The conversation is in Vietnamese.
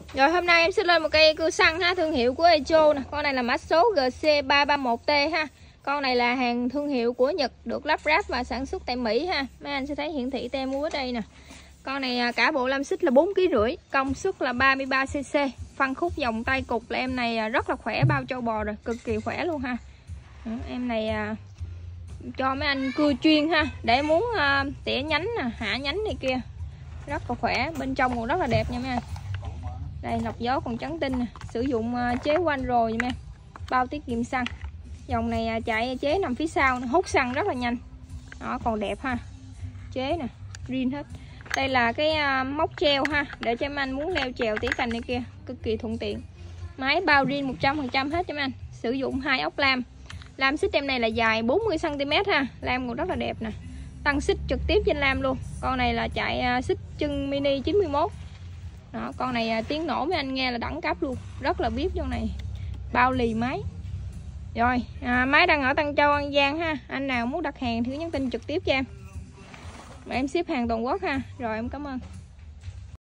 Rồi hôm nay em sẽ lên một cây cưa xăng ha, thương hiệu của Echo nè. Con này là mã số GC331T ha. Con này là hàng thương hiệu của Nhật, được lắp ráp và sản xuất tại Mỹ ha. Mấy anh sẽ thấy hiển thị tem mua ở đây nè. Con này cả bộ lam xích là 4,5 kg, công suất là 33cc. Phân khúc vòng tay cục là em này rất là khỏe, bao trâu bò rồi, cực kỳ khỏe luôn ha. Em này cho mấy anh cưa chuyên ha, để muốn tỉa nhánh nè, hạ nhánh này kia, rất là khỏe. Bên trong còn rất là đẹp nha mấy anh. Đây, lọc gió còn trắng tinh nè, sử dụng chế quanh rồi nha mấy anh. Bao tiết kiệm xăng. Dòng này chạy chế nằm phía sau, hút xăng rất là nhanh. Đó, còn đẹp ha. Chế nè, riêng hết. Đây là cái móc treo ha, để cho mấy anh muốn leo trèo tỉa cành này kia, cực kỳ thuận tiện. Máy bao riêng 100% hết cho mấy anh. Sử dụng 2 ốc lam. Lam xích em này là dài 40 cm ha, lam còn rất là đẹp nè. Tăng xích trực tiếp trên lam luôn. Con này là chạy xích chân mini 91. Đó, con này tiếng nổ mấy anh nghe là đẳng cấp luôn, rất là VIP trong này. Bao lì máy. Rồi, máy đang ở Tân Châu, An Giang ha. Anh nào muốn đặt hàng thì cứ nhắn tin trực tiếp cho em. Mà em ship hàng toàn quốc ha. Rồi em cảm ơn.